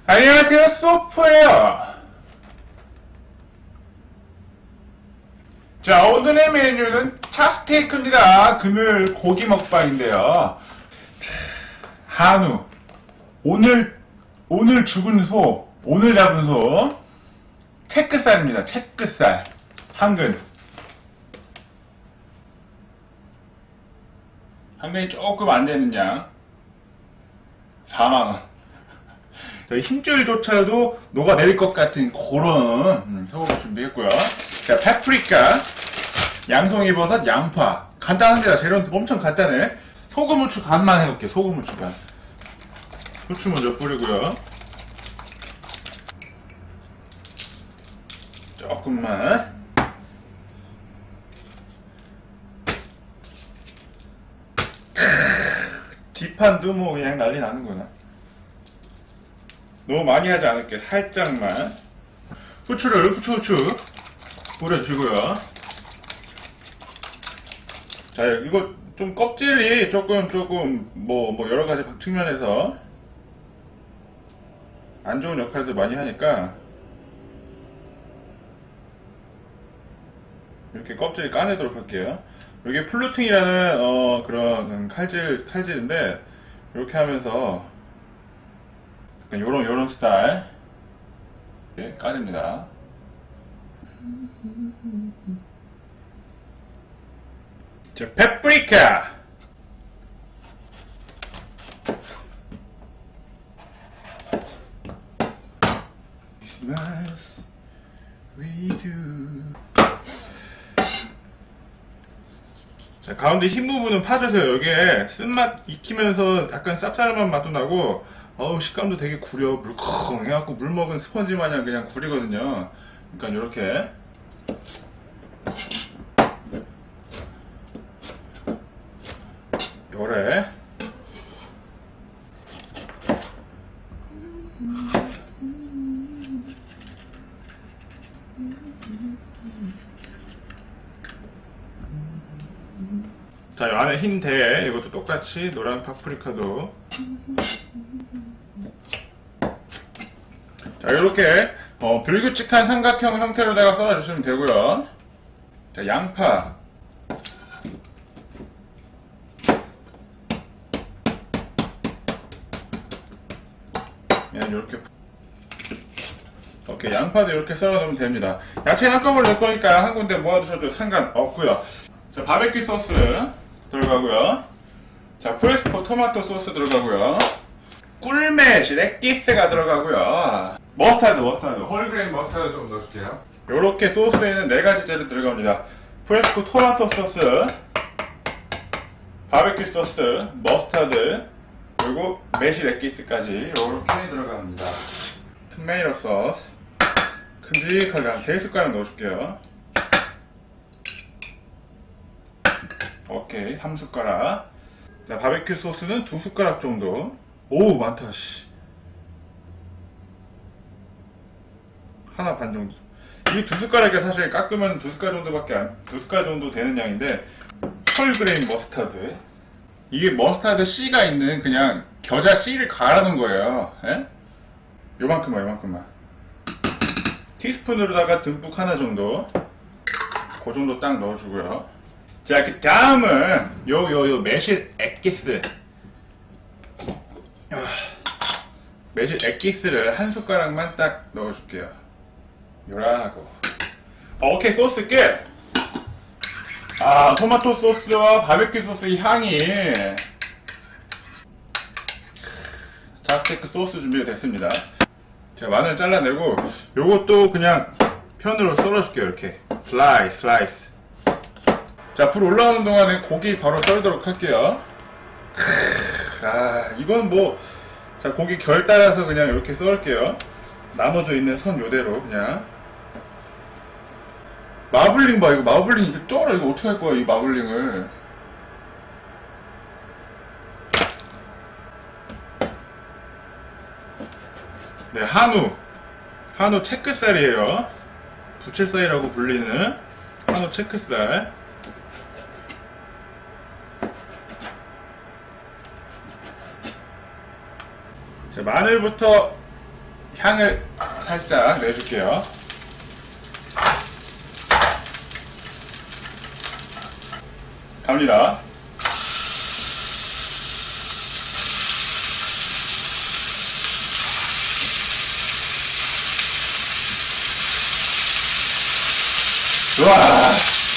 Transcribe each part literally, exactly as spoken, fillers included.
안녕하세요, 소프예요. 자, 오늘의 메뉴는 찹스테이크입니다. 금요일 고기 먹방인데요. 한우. 오늘 오늘 죽은 소, 오늘 잡은 소, 채끝살입니다. 채끝살 한근. 한근이 조금 안 되는 양 사만 원. 힘줄조차도 녹아내릴 것 같은 그런 음, 소금을 준비했고요. 자, 파프리카, 양송이버섯, 양파. 간단합니다. 재료는 엄청 간단해. 소금, 후추 간만 해놓을게요. 소금, 후추 간. 후추 먼저 뿌리고요. 조금만. 뒷판도 뭐 그냥 난리 나는구나. 너무 많이 하지 않을게. 살짝만. 후추를 후추 후추 뿌려주고요. 자, 이거 좀 껍질이 조금 조금 뭐 뭐 여러가지 측면에서 안 좋은 역할들 많이 하니까 이렇게 껍질 까내도록 할게요. 이게 플루팅이라는 어 그런 칼질 칼질인데 이렇게 하면서 약간 요런 요런 스타일 이렇게 까집니다. 자, 파프리카. We do. 자, 가운데 흰 부분은 파주세요. 여기에 쓴맛 익히면서 약간 쌉싸름한 맛도 나고, 어우, 식감도 되게 구려. 물컹 해갖고 물 먹은 스펀지 마냥 그냥 구리거든요. 그러니까 요렇게. 요래. 자, 이 안에 흰 대, 이것도 똑같이 노란 파프리카도. 자, 이렇게 어, 불규칙한 삼각형 형태로다가 썰어주시면 되고요. 자, 양파. 그냥 이렇게. 오케이, 양파도 이렇게 썰어 놓으면 됩니다. 야채 한꺼번에 넣을 거니까 한 군데 모아두셔도 상관없고요. 자, 바베큐 소스 들어가고요. 자, 프레스코 토마토 소스 들어가고요. 꿀맷 렉기스가 들어가고요. 머스타드, 머스타드, 홀그레인 머스타드 좀 넣어줄게요. 요렇게 소스에는 네 가지 재료 들어갑니다. 프레스코 토마토 소스, 바베큐 소스, 머스타드, 그리고 메시 렉기스까지 이렇게 들어갑니다. 토마토 소스 큼직하게 한 세 숟가락 넣어줄게요. 오케이, 삼 숟가락. 자, 바베큐 소스는 두 숟가락 정도. 오우, 많다, 씨. 하나 반 정도. 이 두 숟가락이 사실 깎으면 두 숟가락 정도밖에 안, 두 숟가락 정도 되는 양인데, 펄그레인 머스타드. 이게 머스타드 씨가 있는 그냥 겨자 씨를 갈아놓은 거예요. 에? 요만큼만, 요만큼만. 티스푼으로다가 듬뿍 하나 정도. 그 정도 딱 넣어주고요. 자, 그 다음은 요 요 요 매실 액기스. 매실 액기스를 한 숟가락만 딱 넣어줄게요. 요라하고. 어, 오케이, 소스 끝. 아, 토마토 소스와 바베큐 소스의 향이. 찹스테이크 소스 준비가 됐습니다. 제가 마늘 잘라내고 요것도 그냥 편으로 썰어줄게요. 이렇게 슬라이스 슬라이스. 자, 불 올라오는 동안에 고기 바로 썰도록 할게요. 아, 이건 뭐, 자, 고기 결 따라서 그냥 이렇게 썰을게요. 나눠져 있는 선 요대로 그냥. 마블링 봐, 이거 마블링 이거 쩔어. 이거 어떻게 할 거야, 이 마블링을. 네, 한우. 한우 채끝살이에요. 부채살이라고 불리는 한우 채끝살. 자, 마늘부터 향을 살짝 내줄게요. 갑니다. 우와!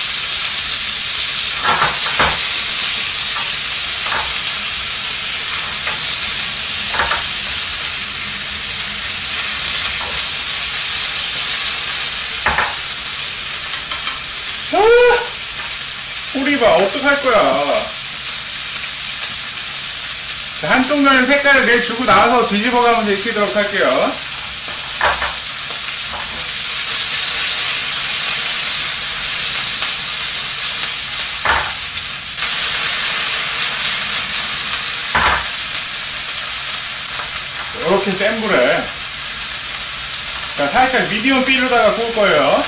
우리 봐, 어떡할 거야. 자, 한쪽 면은 색깔을 내주고 나와서 뒤집어 가면서 익히도록 할게요. 이렇게 센 불에. 자, 살짝 미디엄 B로다가 구울 거예요.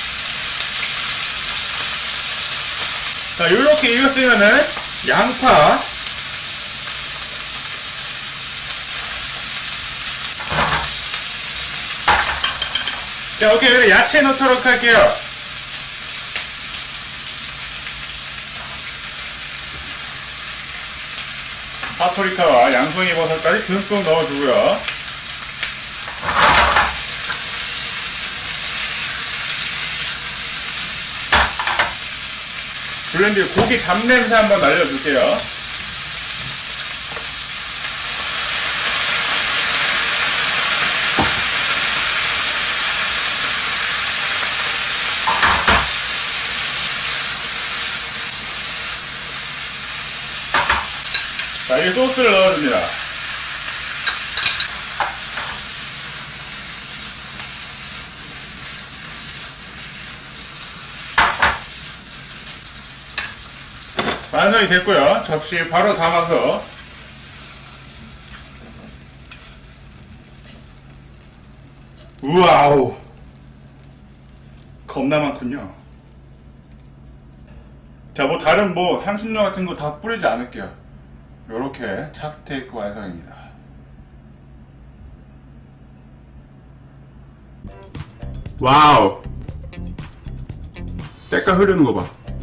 자, 요렇게 익었으면은 양파, 자, 오케이. 그래, 야채 넣도록 할게요. 파프리카와 양송이 버섯까지 듬뿍 넣어주고요. 블렌드 고기 잡냄새 한번 날려줄게요. 자, 이 소스를 넣어줍니다. 완성이 됐고요. 접시에 바로 담아서 우와우, 겁나 많군요. 자, 뭐 다른 뭐 향신료 같은 거 다 뿌리지 않을게요. 요렇게 착스테이크 완성입니다. 와우, 때깔 흐르는 거 봐.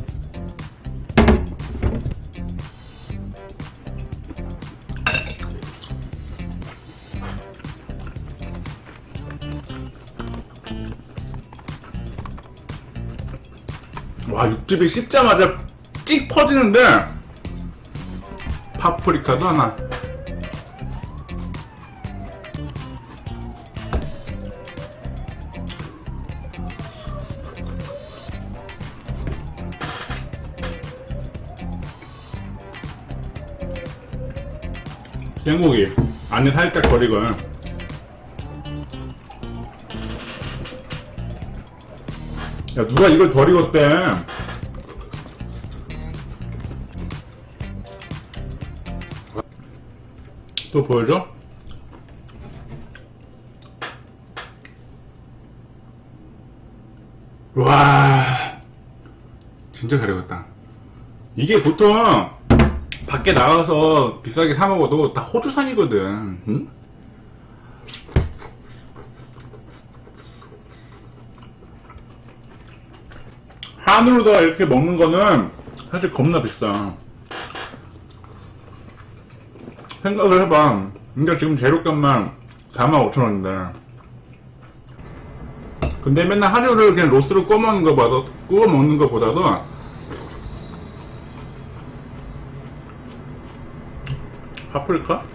와, 육즙이 씹자마자 찍 퍼지는데 파프리카도 하나. 생고기 안에 살짝 버리고. 야, 누가 이걸 덜 익었대. 또 보여줘? 와, 진짜 잘 익었다. 이게 보통 밖에 나가서 비싸게 사 먹어도 다 호주산이거든. 응? 한우로다가 이렇게 먹는 거는 사실 겁나 비싸. 생각을 해봐. 근데 지금 재료값만 사만 오천 원인데. 근데 맨날 한우를 그냥 로스로 구워 먹는 거보다, 구워 먹는 거보다도 파프리카?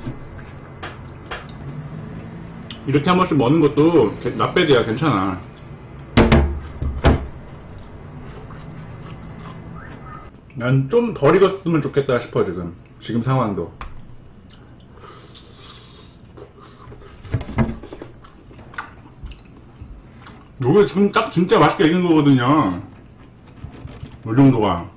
이렇게 한 번씩 먹는 것도 나빼드야. 괜찮아. 난 좀 덜 익었으면 좋겠다 싶어. 지금 지금 상황도. 요게 지금 딱 진짜 맛있게 익은 거거든요. 이 정도가.